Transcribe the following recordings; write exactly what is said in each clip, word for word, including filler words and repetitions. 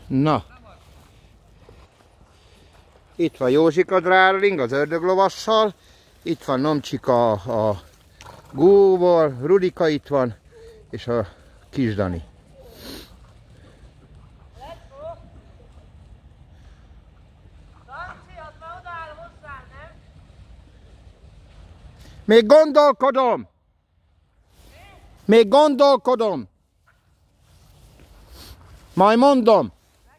Na. Itt van Józsika Drárling az ördöglovassal. Itt van Nomcsika a, a Gúval, Rudika itt van, és a Kis Dani. Még gondolkodom! Még gondolkodom! Majd mondom!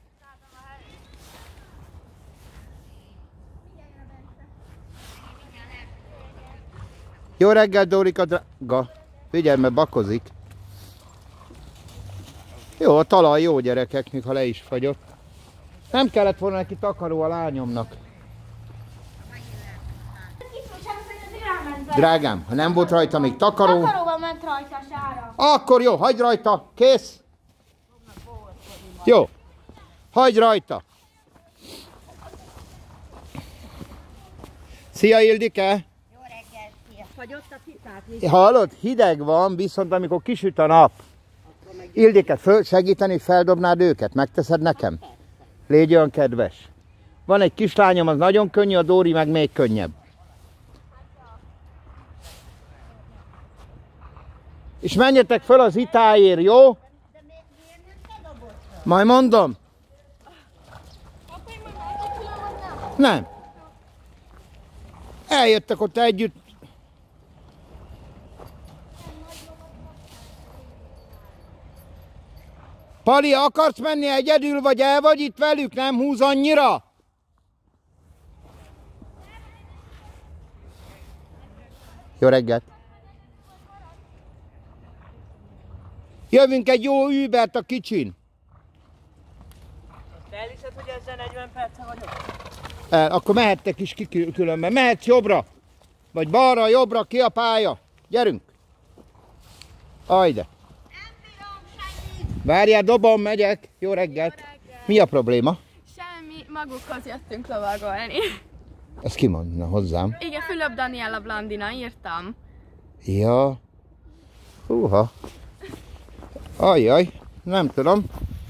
Jó reggel, Dórika drága! Figyelj, mert bakozik. Jó, a talaj jó, gyerekek, még ha le is fagyott. Nem kellett volna neki takaró a lányomnak. Drágám, ha nem volt rajta még takaró... Takaróval ment rajta a sára. Akkor jó, hagyd rajta, kész! Jó, hagyd rajta! Szia, Ildike! Jó reggel, szia! Fagyott a pipát? Hallod, hideg van, viszont amikor kisüt a nap. Ildike, föl, segíteni, feldobnád őket? Megteszed nekem? Légy olyan kedves. Van egy kislányom, az nagyon könnyű, a Dóri meg még könnyebb. És menjetek föl az itáért, jó? De miért nem te dobod fel? Majd mondom. Akkor én majd megkapcsolom, vagy nem? Nem. Eljöttek ott együtt. Pali, akarsz menni egyedül, vagy el vagy itt velük? Nem húz annyira? Jó reggelt! Jövünk egy jó Ubert a kicsin. Te elhiszed, hogy ezzel negyven perce vagyok? El, akkor mehettek is ki különben. Mehetsz jobbra. Vagy balra, jobbra, ki a pálya. Gyerünk. Ajde. Várjál, dobom, megyek. Jó reggelt. Jó reggelt. Mi a probléma? Semmi, magukhoz jöttünk lovagolni. Ezt ki mondna hozzám? Igen, Fülöp Daniela Blandina, írtam. Ja. Húha. Ajjaj, nem tudom.